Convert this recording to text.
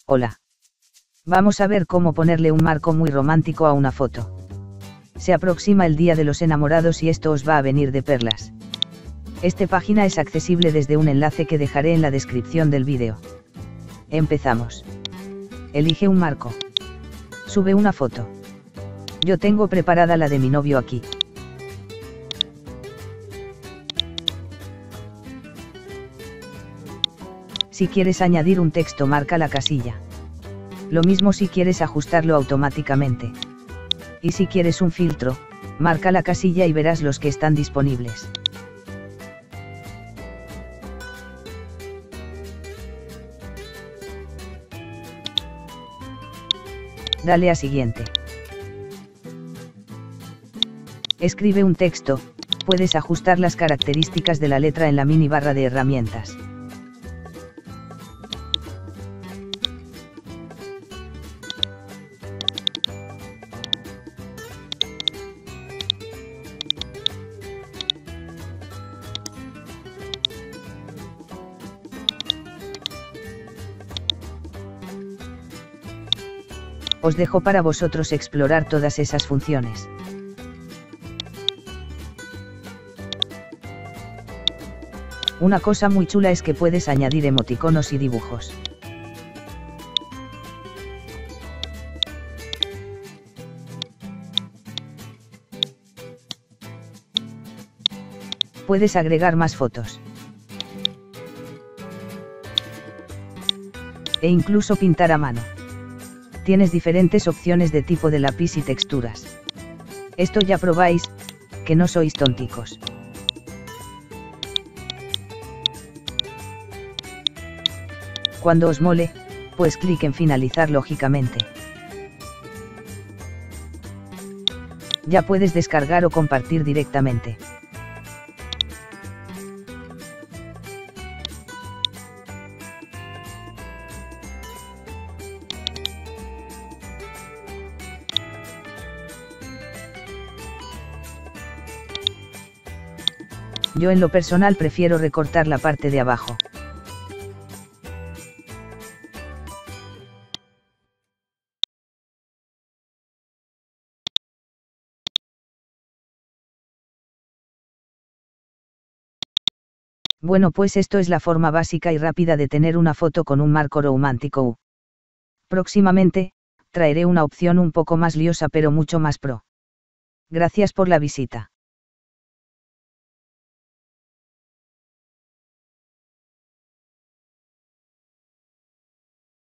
Hola. Vamos a ver cómo ponerle un marco muy romántico a una foto. Se aproxima el Día de los Enamorados y esto os va a venir de perlas. Esta página es accesible desde un enlace que dejaré en la descripción del vídeo. Empezamos. Elige un marco. Sube una foto. Yo tengo preparada la de mi novio aquí. Si quieres añadir un texto, marca la casilla. Lo mismo si quieres ajustarlo automáticamente. Y si quieres un filtro, marca la casilla y verás los que están disponibles. Dale a siguiente. Escribe un texto, puedes ajustar las características de la letra en la mini barra de herramientas. Os dejo para vosotros explorar todas esas funciones. Una cosa muy chula es que puedes añadir emoticonos y dibujos. Puedes agregar más fotos. E incluso pintar a mano. Tienes diferentes opciones de tipo de lápiz y texturas. Esto ya probáis, que no sois tonticos. Cuando os mole, pues clic en finalizar lógicamente. Ya puedes descargar o compartir directamente. Yo en lo personal prefiero recortar la parte de abajo. Bueno, pues esto es la forma básica y rápida de tener una foto con un marco romántico. Próximamente, traeré una opción un poco más liosa pero mucho más pro. Gracias por la visita.